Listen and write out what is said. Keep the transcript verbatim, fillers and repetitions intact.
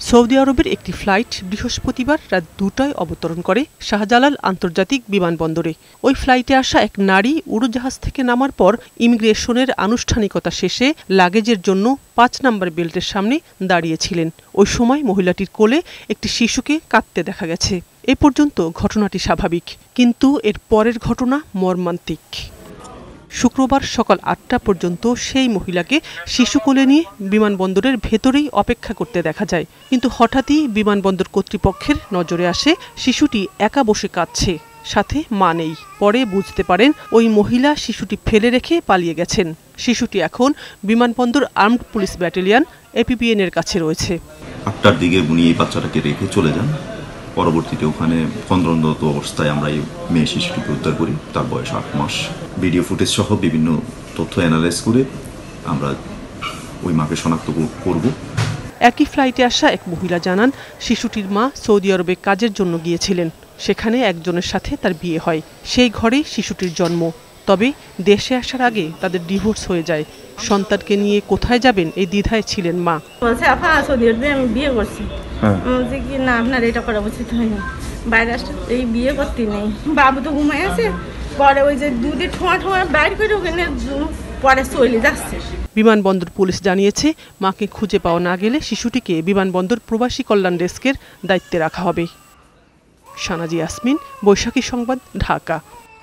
Saudi আরবের একটি flight বৃহস্পতিবার রাত দুটায় অবতরণ করে শাহজালাল আন্তর্জাতিক বিমানবন্দরে। ওই ফ্লাইটে আসা এক নারী উড়োজাহাজ থেকে নামার পর ইমিগ্রেশনের আনুষ্ঠানিকতা শেষে লাগেজের জন্য পাঁচ নম্বর বেল্টের সামনে দাঁড়িয়েছিলেন। ওই সময় মহিলাটির কোলে একটি শিশুকে কাঁদতে দেখা গেছে। এ পর্যন্ত ঘটনাটি স্বাভাবিক, কিন্তু এর পরের ঘটনা মর্মান্তিক। শুক্রবার সকাল আটটা পর্যন্ত সেই মহিলাকে শিশু কোলে নিয়ে বিমানবন্দরের ভেতরেই অপেক্ষা করতে দেখা যায়, কিন্তু হঠাৎই বিমানবন্দর কর্তৃপক্ষের নজরে আসে শিশুটি একা বসে কাঁদছে, সাথে মা নেই। পরে বুঝতে পারেন ওই মহিলা শিশুটি ফেলে রেখে পালিয়ে গেছেন। শিশুটি এখন বিমানবন্দর আর্মড পুলিশ ব্যাটালিয়ন এপিবিএন এর কাছে রয়েছে। আটটার দিকে উনি এই বাচ্চাটাকে রেখে চলে যান। পরবর্তীতে ওখানে কন্দ্ররত অবস্থায় আমরা এই মেয়ে শিশুটিকে উদ্ধার করি। তার বয়স আট মাস। ভিডিও ফুটেজ সহ বিভিন্ন তথ্য অ্যানালাইজ করে আমরা ওই মাকে শনাক্ত করব। একই ফ্লাইটে আসা এক মহিলা জানান, শিশুটির মা সৌদি আরবে কাজের জন্য গিয়েছিলেন। সেখানে একজনের সাথে তার বিয়ে হয়। সেই ঘরেই শিশুটির জন্ম। তবে দেশে আসার আগে তাদের ডিভোর্স হয়ে যায়। সন্তানকে নিয়ে কোথায় যাবেন এই দ্বিধায় ছিলেন মা। বলছে আপা সৌদি আরবে আমি বিয়ে করছি। বলছে কি না আপনার এটা করা উচিত হয়নি, বাইরে আসতে এই বিয়ে করতে নেই। বাবু তো ঘুমাই আছে, পরে ওই যে দুধে ঠোঁয়া ঠোঁয়া বাইর করে ওখানে পরে চলে যাচ্ছে। বিমানবন্দর পুলিশ জানিয়েছে, মাকে খুঁজে পাওয়া না গেলে শিশুটিকে বিমানবন্দর প্রবাসী কল্যাণ ডেস্কের দায়িত্বে রাখা হবে। শানাজি ইয়াসমিন, বৈশাখী সংবাদ, ঢাকা।